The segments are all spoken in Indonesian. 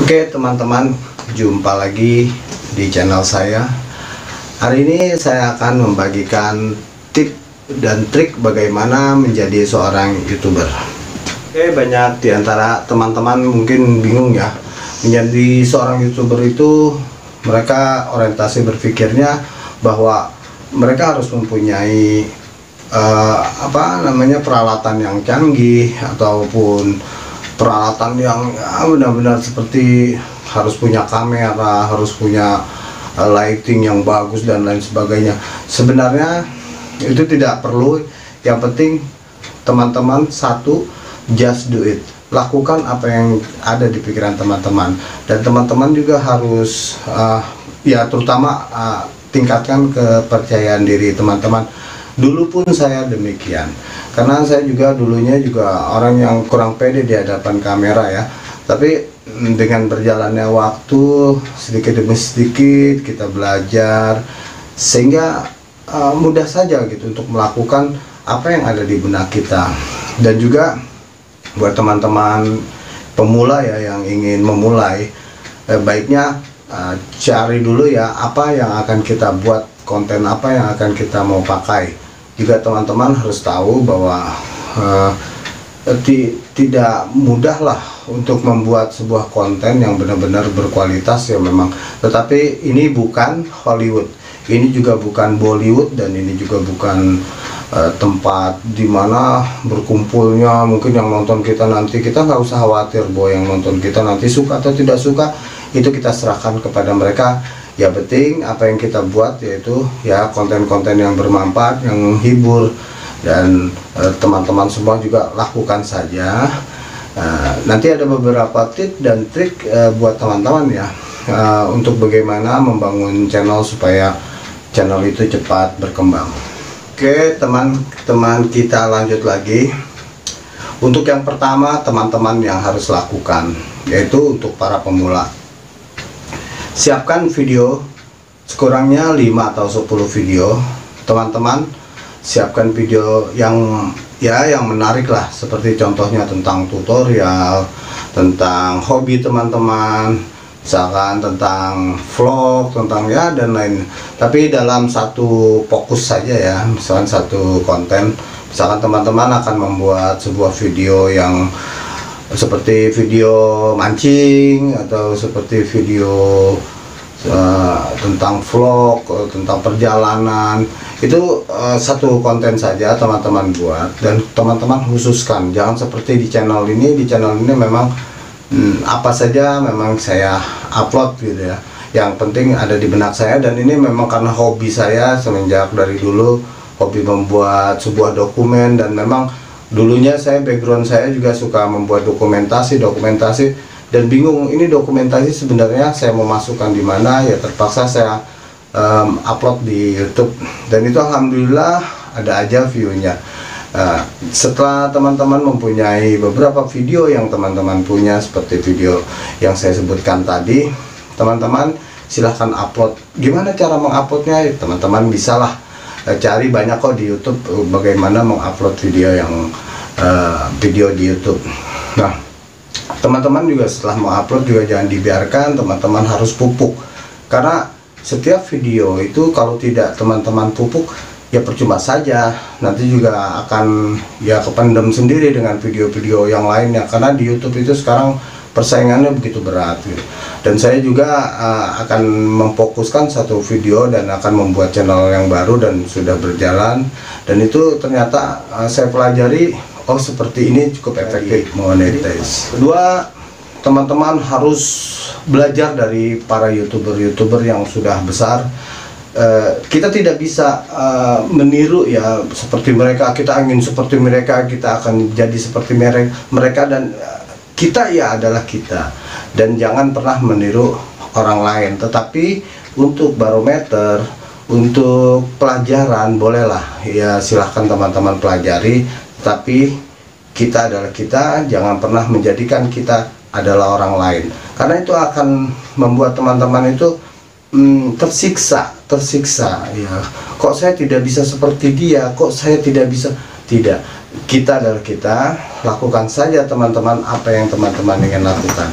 Oke teman-teman, jumpa lagi di channel saya. Hari ini saya akan membagikan tip dan trik bagaimana menjadi seorang YouTuber. Oke, banyak di antara teman-teman mungkin bingung ya, menjadi seorang YouTuber itu mereka orientasi berpikirnya bahwa mereka harus mempunyai peralatan yang canggih ataupun peralatan yang benar-benar seperti harus punya kamera, harus punya lighting yang bagus dan lain sebagainya. Sebenarnya itu tidak perlu. Yang penting teman-teman, satu, just do it. Lakukan apa yang ada di pikiran teman-teman, dan teman-teman juga harus terutama tingkatkan kepercayaan diri teman-teman. Dulu pun saya demikian, karena saya juga dulunya orang yang kurang pede di hadapan kamera ya. Tapi dengan berjalannya waktu, sedikit demi sedikit kita belajar, sehingga mudah saja gitu untuk melakukan apa yang ada di benak kita. Dan juga buat teman-teman pemula ya yang ingin memulai, baiknya cari dulu ya apa yang akan kita buat, konten apa yang akan kita mau pakai. Juga teman-teman harus tahu bahwa tidak mudah lah untuk membuat sebuah konten yang benar-benar berkualitas ya memang. Tetapi ini bukan Hollywood, ini juga bukan Bollywood, dan ini juga bukan tempat dimana berkumpulnya mungkin yang nonton kita nanti. Kita nggak usah khawatir bahwa yang nonton kita nanti suka atau tidak suka, itu kita serahkan kepada mereka. Ya penting apa yang kita buat yaitu ya konten-konten yang bermanfaat, yang menghibur, dan teman-teman semua juga lakukan saja. Nanti ada beberapa tips dan trik buat teman-teman ya, untuk bagaimana membangun channel supaya channel itu cepat berkembang. Oke teman-teman, kita lanjut lagi. Untuk yang pertama teman-teman yang harus lakukan yaitu untuk para pemula, siapkan video sekurangnya 5 atau 10 video. Teman-teman siapkan video yang menarik lah, seperti contohnya tentang tutorial, tentang hobi teman-teman, misalkan tentang vlog, tentang dan lain. Tapi dalam satu fokus saja ya, misalkan satu konten. Misalkan teman-teman akan membuat sebuah video yang seperti video mancing, atau seperti video tentang vlog, tentang perjalanan, itu satu konten saja teman-teman buat, dan teman-teman khususkan. Jangan seperti di channel ini. Di channel ini memang apa saja memang saya upload gitu ya, yang penting ada di benak saya. Dan ini memang karena hobi saya semenjak dari dulu, hobi membuat sebuah dokumen. Dan memang dulunya background saya juga suka membuat dokumentasi, dan bingung ini dokumentasi sebenarnya saya mau masukkan di mana. Ya terpaksa saya upload di YouTube, dan itu alhamdulillah ada aja view-nya. Setelah teman-teman mempunyai beberapa video yang teman-teman punya, seperti video yang saya sebutkan tadi, teman-teman silahkan upload. Gimana cara menguploadnya? Teman-teman bisalah cari, banyak kok di YouTube bagaimana mengupload video video di YouTube. Nah teman-teman juga setelah mengupload juga jangan dibiarkan, teman-teman harus pupuk. Karena setiap video itu kalau tidak teman-teman pupuk ya percuma saja, nanti juga akan kependam sendiri dengan video-video yang lainnya. Karena di YouTube itu sekarang persaingannya begitu berat gitu. Dan saya juga akan memfokuskan satu video dan akan membuat channel yang baru, dan sudah berjalan. Dan itu ternyata saya pelajari, oh seperti ini cukup efektif monetize. Kedua, teman-teman harus belajar dari para YouTuber yang sudah besar. Kita tidak bisa meniru ya seperti mereka. Kita ingin seperti mereka, kita akan jadi seperti mereka, dan kita ya adalah kita. Dan jangan pernah meniru orang lain. Tetapi untuk barometer, untuk pelajaran bolehlah ya, silahkan teman-teman pelajari. Tapi kita adalah kita, jangan pernah menjadikan kita adalah orang lain, karena itu akan membuat teman-teman itu tersiksa ya. Kok saya tidak bisa seperti dia, kok saya tidak bisa. Tidak, kita adalah kita. Lakukan saja teman-teman apa yang teman-teman ingin lakukan.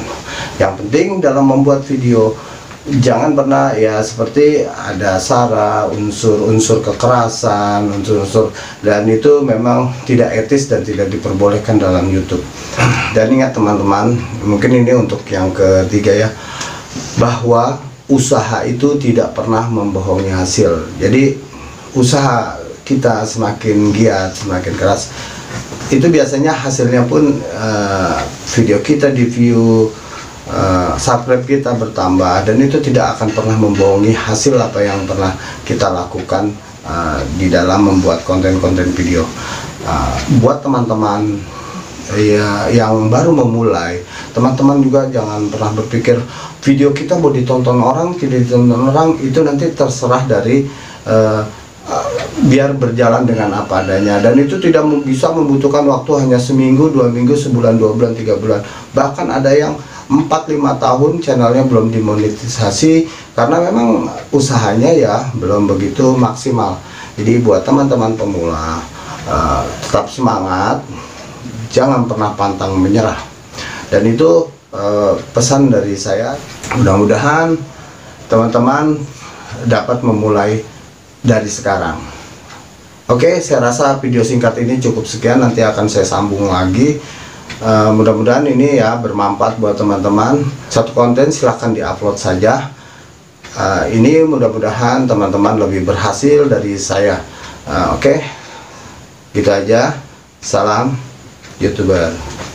Yang penting dalam membuat video, jangan pernah ya seperti ada sara, unsur-unsur kekerasan, unsur-unsur, dan itu memang tidak etis dan tidak diperbolehkan dalam YouTube. Dan ingat teman-teman, mungkin ini untuk yang ketiga ya, bahwa usaha itu tidak pernah membohongi hasil. Jadi usaha kita semakin giat, semakin keras, itu biasanya hasilnya pun video kita di view, subscribe kita bertambah, dan itu tidak akan pernah membohongi hasil apa yang pernah kita lakukan di dalam membuat konten-konten video. Buat teman-teman ya yang baru memulai, teman-teman juga jangan pernah berpikir video kita mau ditonton orang, tidak ditonton orang, itu nanti terserah dari biar berjalan dengan apa adanya, dan itu tidak bisa membutuhkan waktu hanya seminggu, 2 minggu, sebulan, 2 bulan, 3 bulan, bahkan ada yang 4-5 tahun channelnya belum dimonetisasi karena memang usahanya ya belum begitu maksimal. Jadi buat teman-teman pemula, tetap semangat, jangan pernah pantang menyerah. Dan itu pesan dari saya. Mudah-mudahan teman-teman dapat memulai dari sekarang. Oke, saya rasa video singkat ini cukup sekian, nanti akan saya sambung lagi. Mudah-mudahan ini ya bermanfaat buat teman-teman. Satu konten silahkan diupload saja. Ini mudah-mudahan teman-teman lebih berhasil dari saya. Oke, gitu aja. Salam YouTuber.